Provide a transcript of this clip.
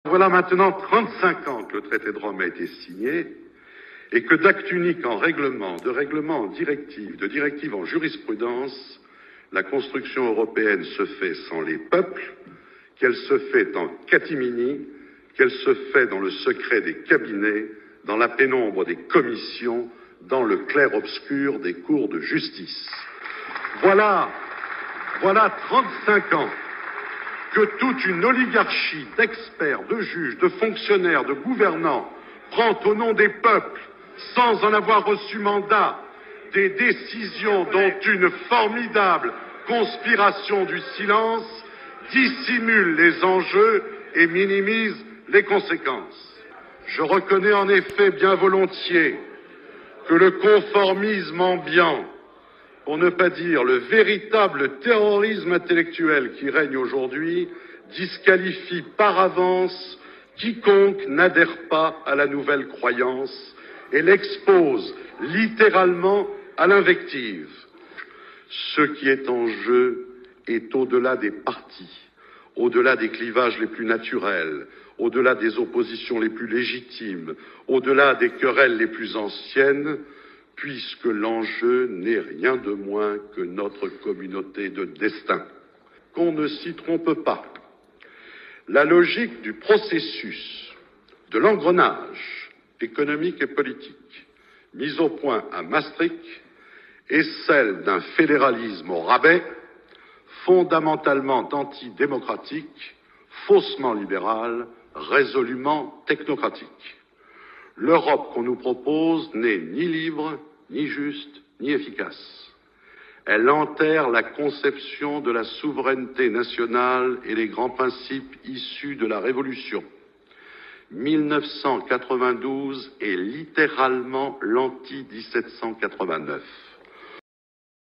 Voilà maintenant 35 ans que le traité de Rome a été signé et que d'acte unique en règlement, de règlement en directive, de directive en jurisprudence, la construction européenne se fait sans les peuples, qu'elle se fait en catimini, qu'elle se fait dans le secret des cabinets, dans la pénombre des commissions, dans le clair-obscur des cours de justice. Voilà 35 ans que toute une oligarchie d'experts, de juges, de fonctionnaires, de gouvernants prend au nom des peuples, sans en avoir reçu mandat, des décisions dont une formidable conspiration du silence dissimule les enjeux et minimise les conséquences. Je reconnais en effet bien volontiers que le conformisme ambiant, pour ne pas dire le véritable terrorisme intellectuel qui règne aujourd'hui, disqualifie par avance quiconque n'adhère pas à la nouvelle croyance et l'expose littéralement à l'invective. Ce qui est en jeu est au-delà des partis, au-delà des clivages les plus naturels, au-delà des oppositions les plus légitimes, au-delà des querelles les plus anciennes, puisque l'enjeu n'est rien de moins que notre communauté de destin. Qu'on ne s'y trompe pas. La logique du processus, de l'engrenage économique et politique, mis au point à Maastricht, est celle d'un fédéralisme au rabais, fondamentalement antidémocratique, faussement libéral, résolument technocratique. L'Europe qu'on nous propose n'est ni libre, ni juste, ni efficace. Elle enterre la conception de la souveraineté nationale et les grands principes issus de la Révolution. 1992 est littéralement l'anti-1789.